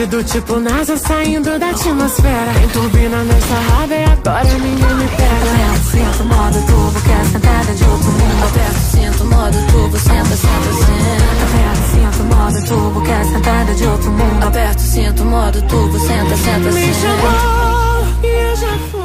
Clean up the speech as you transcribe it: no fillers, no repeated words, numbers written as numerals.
do tipo NASA saindo da atmosfera. Tem turbina nessa raba e agora ninguém me pega. Aperta, sinto modo turbo, quer sentada de outro mundo. Aperta, sinto modo turbo, senta, senta, senta. Aperta, sinto modo turbo, quer sentada de outro mundo. Aperta, sinto modo turbo, senta, senta, senta. Me chamou e eu já fui.